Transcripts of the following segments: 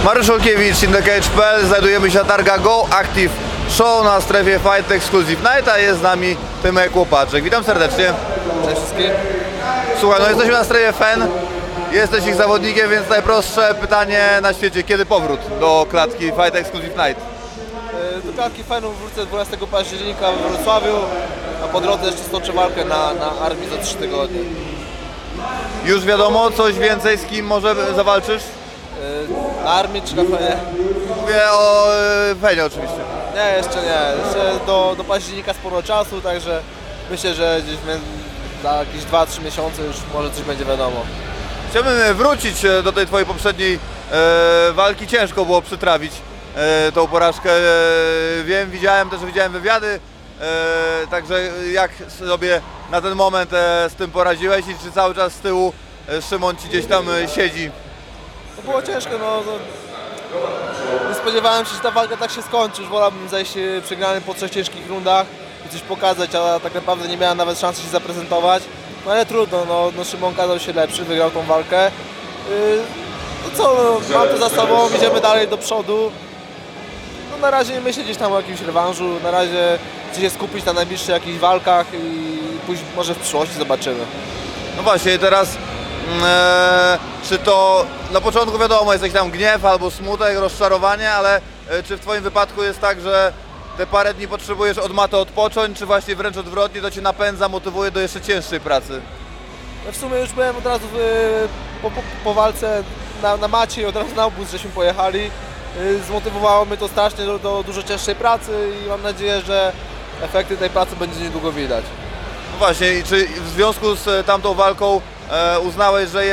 Mariusz Olkiewicz, InTheCage.pl. Znajdujemy się na targach Go Active Show na strefie Fight Exclusive Night, a jest z nami Tymek Łopaczek. Witam serdecznie. Cześć wszystkim. Słuchaj, no jesteśmy na strefie FEN, jesteś ich zawodnikiem, więc najprostsze pytanie na świecie. Kiedy powrót do klatki Fight Exclusive Night? Do klatki FEN-u wrócę 12 października w Wrocławiu, a po drodze jeszcze stoczę walkę na Armii za 3 tygodnie. Już wiadomo coś więcej, z kim może zawalczysz? Na Armii czy na FEN-ie? Mówię o FEN-ie oczywiście. Nie, jeszcze nie. Jeszcze do października sporo czasu, także myślę, że gdzieś za jakieś 2-3 miesiące już może coś będzie wiadomo. Chciałbym wrócić do tej twojej poprzedniej walki. Ciężko było przytrawić tą porażkę. Wiem, widziałem wywiady. Także jak sobie na ten moment z tym poradziłeś i czy cały czas z tyłu Szymon ci gdzieś tam siedzi? To było ciężko, no. Nie spodziewałem się, że ta walka tak się skończy. Już wolałbym zejść przegrany po 3 ciężkich rundach i coś pokazać, a tak naprawdę nie miałem nawet szansy się zaprezentować. No ale trudno, no Szymon okazał się lepszy, wygrał tą walkę. No co, no, mam to za sobą, idziemy dalej do przodu. No na razie nie myślę gdzieś tam o jakimś rewanżu, na razie chcę się skupić na najbliższych jakichś walkach i pójść może w przyszłości zobaczymy. No właśnie, teraz czy to na początku wiadomo jest jakiś tam gniew albo smutek, rozczarowanie, ale czy w twoim wypadku jest tak, że te parę dni potrzebujesz od maty odpocząć, czy właśnie wręcz odwrotnie to cię napędza, motywuje do jeszcze cięższej pracy? No w sumie już byłem od razu po walce na macie i od razu na obóz żeśmy pojechali. Zmotywowało mnie to strasznie do dużo cięższej pracy i mam nadzieję, że efekty tej pracy będzie niedługo widać. No właśnie, i czy w związku z tamtą walką uznałeś, że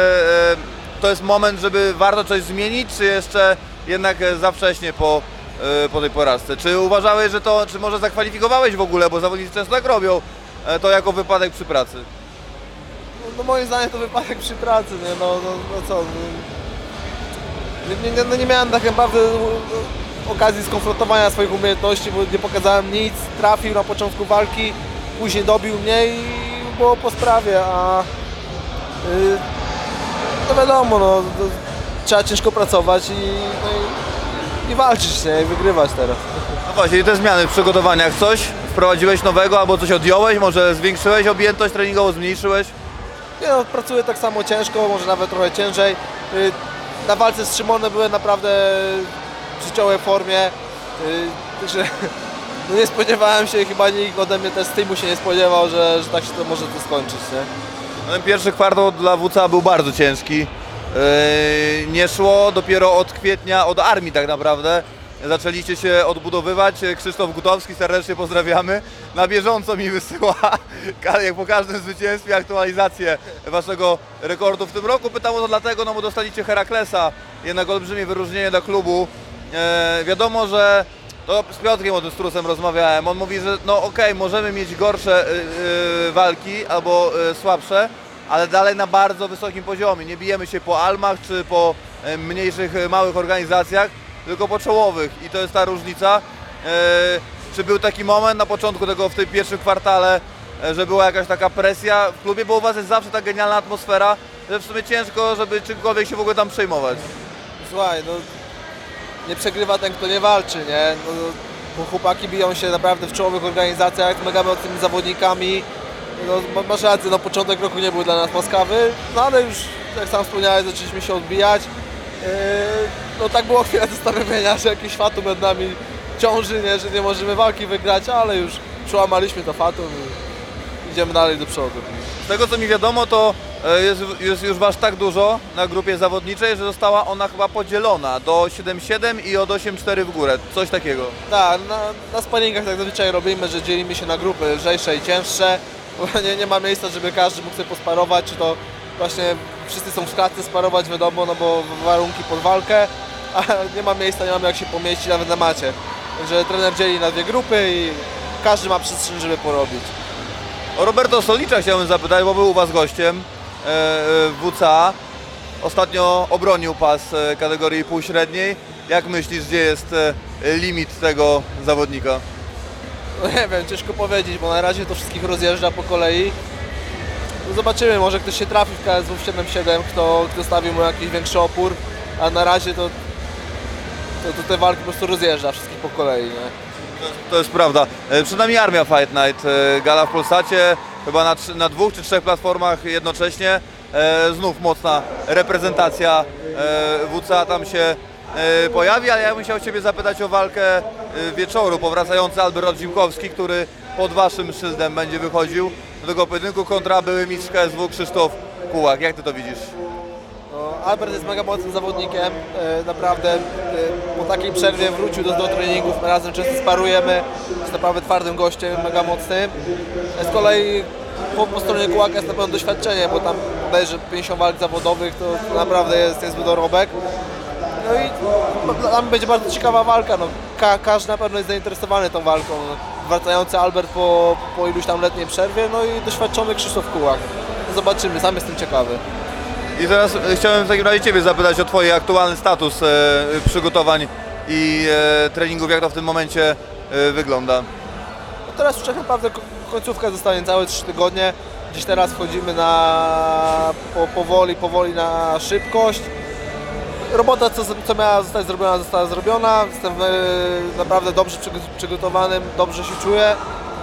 to jest moment, żeby warto coś zmienić, czy jeszcze jednak za wcześnie po tej porażce? Czy uważałeś, że czy może zakwalifikowałeś w ogóle, bo zawodnicy często tak robią, to jako wypadek przy pracy? No moim zdaniem to wypadek przy pracy, nie? No co? Nie miałem tak naprawdę okazji skonfrontowania swoich umiejętności, bo nie pokazałem nic, trafił na początku walki, później dobił mnie i było po sprawie, a no wiadomo, no, trzeba ciężko pracować i walczyć, nie? I wygrywać teraz. No właśnie, i te zmiany w przygotowaniach, coś wprowadziłeś nowego albo coś odjąłeś, może zwiększyłeś objętość treningową, zmniejszyłeś? Nie no, pracuję tak samo ciężko, może nawet trochę ciężej. Na walce z Szymonem byłem naprawdę w życiowej formie, także no nie spodziewałem się, chyba nikt ode mnie też z teamu się nie spodziewał, że tak się to może to skończyć, nie? No, ten pierwszy kwartał dla WCA był bardzo ciężki. Nie szło dopiero od kwietnia, od Armii tak naprawdę. Zaczęliście się odbudowywać. Krzysztof Gutowski, serdecznie pozdrawiamy. Na bieżąco mi wysyła, jak po każdym zwycięstwie, aktualizację waszego rekordu w tym roku. Pytam o to dlatego, no bo dostaliście Heraklesa, jednak olbrzymie wyróżnienie dla klubu. Wiadomo, że to z Piotrkiem o tym Strusem rozmawiałem. On mówi, że no okej, możemy mieć gorsze walki albo słabsze, ale dalej na bardzo wysokim poziomie. Nie bijemy się po Almach czy po mniejszych, małych organizacjach, tylko po czołowych i to jest ta różnica. Czy był taki moment na początku w tym pierwszym kwartale, że była jakaś taka presja w klubie, bo u was jest zawsze ta genialna atmosfera, że w sumie ciężko, żeby czymkolwiek się w ogóle tam przejmować. Słuchaj, no nie przegrywa ten, kto nie walczy, nie? No, bo chłopaki biją się naprawdę w czołowych organizacjach, mega mocnymi zawodnikami. No, masz rację, no początek roku nie był dla nas łaskawy, no ale już, jak sam wspomniałeś, zaczęliśmy się odbijać. No tak było chwilę zastanowienia, że jakiś fatum nad nami ciąży, nie? Że nie możemy walki wygrać, ale już przełamaliśmy to fatum i idziemy dalej do przodu. Z tego co mi wiadomo, to jest już was tak dużo na grupie zawodniczej, że została ona chyba podzielona do 7-7 i od 8-4 w górę, coś takiego. Tak, na sparingach tak zazwyczaj robimy, że dzielimy się na grupy lżejsze i cięższe, bo nie ma miejsca, żeby każdy mógł sobie posparować, czy to właśnie wszyscy są w klatce sparować, wiadomo, no bo warunki pod walkę, a nie ma miejsca, nie mamy jak się pomieścić nawet na macie. Także trener dzieli na 2 grupy i każdy ma przestrzeń, żeby porobić. O Roberto Solicza chciałbym zapytać, bo był u was gościem w WCA. Ostatnio obronił pas kategorii półśredniej. Jak myślisz, gdzie jest limit tego zawodnika? No nie wiem, ciężko powiedzieć, bo na razie to wszystkich rozjeżdża po kolei. No zobaczymy, może ktoś się trafi w KSW 7-7, kto stawi mu jakiś większy opór, a na razie to to te walki po prostu rozjeżdża wszystkich po kolei, nie? To jest prawda. Przed nami Armia Fight Night, gala w Polsacie, chyba na 2 czy 3 platformach jednocześnie. Znów mocna reprezentacja WCA tam się pojawi, ale ja bym chciał Ciebie zapytać o walkę wieczoru. Powracający Albert Odzimkowski, który pod Waszym szyldem będzie wychodził do tego pojedynku kontra były mistrz KSW Krzysztof Kułak. Jak Ty to widzisz? No, Albert jest mega mocnym zawodnikiem, naprawdę po takiej przerwie wrócił do treningów, my razem często sparujemy, jest naprawdę twardym gościem, mega mocnym. Z kolei po stronie Kułaka jest na pewno doświadczenie, bo tam bodajże 50 walk zawodowych to naprawdę jest dorobek. No i tam będzie bardzo ciekawa walka, no, każdy na pewno jest zainteresowany tą walką. Wracający Albert po iluś tam letniej przerwie, no i doświadczony Krzysztof Kułak. Zobaczymy, sam jestem ciekawy. I teraz chciałem w takim razie Ciebie zapytać o Twój aktualny status przygotowań i treningów, jak to w tym momencie wygląda. No teraz już tak naprawdę końcówka zostanie całe 3 tygodnie. Gdzieś teraz wchodzimy powoli na szybkość. Robota, co miała zostać zrobiona, została zrobiona. Jestem naprawdę dobrze przygotowanym, dobrze się czuję.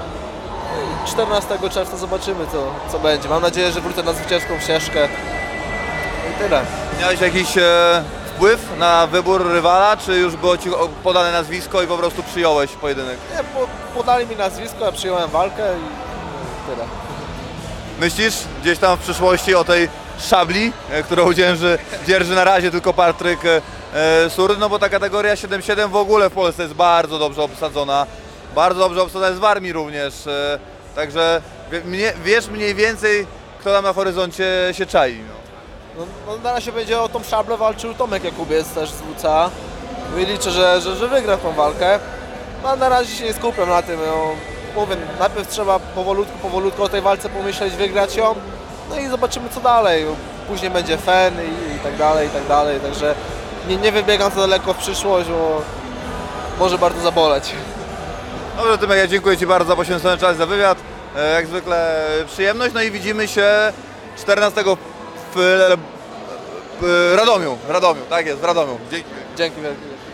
14 czerwca zobaczymy, co będzie. Mam nadzieję, że wrócę na zwycięską ścieżkę. I tyle. Miałeś jakiś wpływ na wybór rywala, czy już było Ci podane nazwisko i po prostu przyjąłeś pojedynek? Nie, podali mi nazwisko, ja przyjąłem walkę i tyle. Myślisz gdzieś tam w przyszłości o tej szabli, którą dzierży na razie tylko Patryk Surd, no bo ta kategoria 7-7 w ogóle w Polsce jest bardzo dobrze obsadzona. Bardzo dobrze obsadzona jest w armii również. Także wiesz mniej więcej, kto tam na horyzoncie się czai. No, na razie będzie o tą szablę walczył Tomek Jakubiec też z WCA. I liczę, że wygra tą walkę. No, a na razie się nie skupiam na tym. No, mówię, najpierw trzeba powolutku o tej walce pomyśleć, wygrać ją. No i zobaczymy co dalej. Później będzie fen i tak dalej, i tak dalej. Także nie wybiegam za daleko w przyszłość, bo może bardzo zaboleć. Dobrze, Tymek, ja dziękuję Ci bardzo za poświęcony czas, za wywiad. Jak zwykle przyjemność, no i widzimy się 14 w Radomiu. Tak jest, w Radomiu. Dzięki. Dzięki wielkie.